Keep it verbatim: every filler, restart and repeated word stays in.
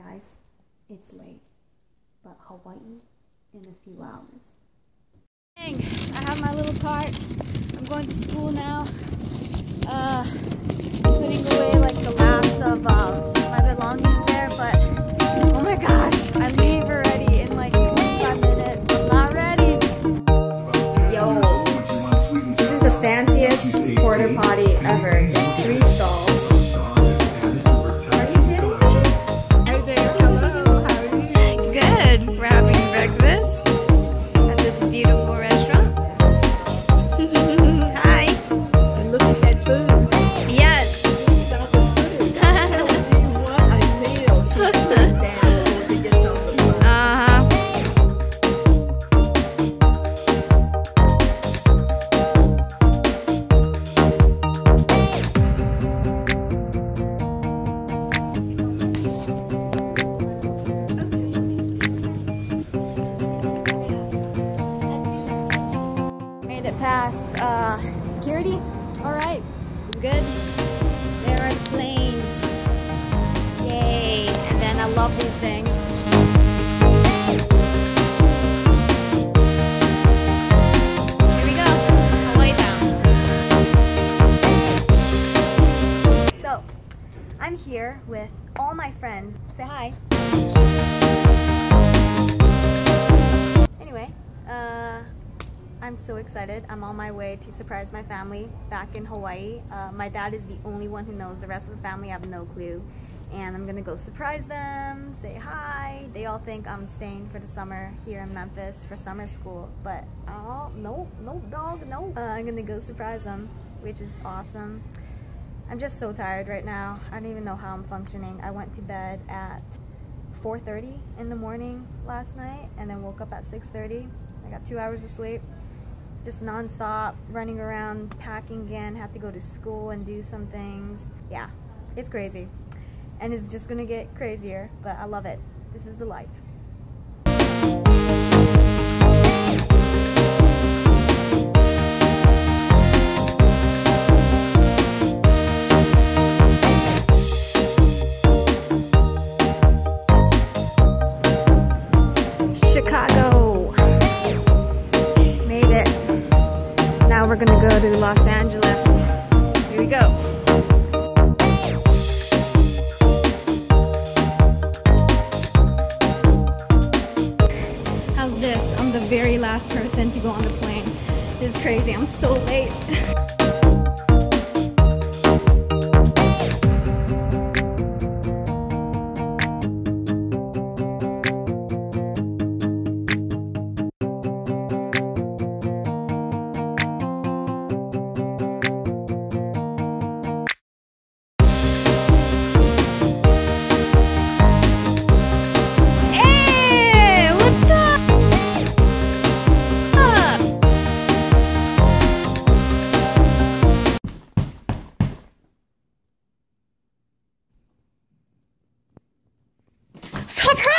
guys, it's late, but Hawaii in a few hours. Dang, I have my little cart. I'm going to school now. Uh, putting away like the last of um, my belongings there, but oh my gosh, I leave already in like twenty-five minutes. I'm not ready. Yo, this is the fanciest porta potty ever. There's three stalls. Good. We're having breakfast at this beautiful restaurant. Hi. And look at that food. Yes. Stop the food. What a meal. She's sitting down before she gets on the phone. Uh-huh. Past uh, security. All right, it's good. There are the planes. Yay! And then I love these things. Here we go. Hawaii bound. So, I'm here with all my friends. Say hi. Anyway, uh. I'm so excited. I'm on my way to surprise my family back in Hawaii. Uh, my dad is the only one who knows. The rest of the family have no clue. And I'm gonna go surprise them, say hi. They all think I'm staying for the summer here in Memphis for summer school. But oh, no, no dog, no. Uh, I'm gonna go surprise them, which is awesome. I'm just so tired right now. I don't even know how I'm functioning. I went to bed at four thirty in the morning last night and then woke up at six thirty. I got two hours of sleep. Just non-stop running around, packing again, have to go to school and do some things. Yeah, it's crazy. And it's just gonna get crazier, but I love it. This is the life. Chicago. Now we're gonna go to Los Angeles. Here we go. How's this? I'm the very last person to go on the plane. This is crazy. I'm so late. Surprise!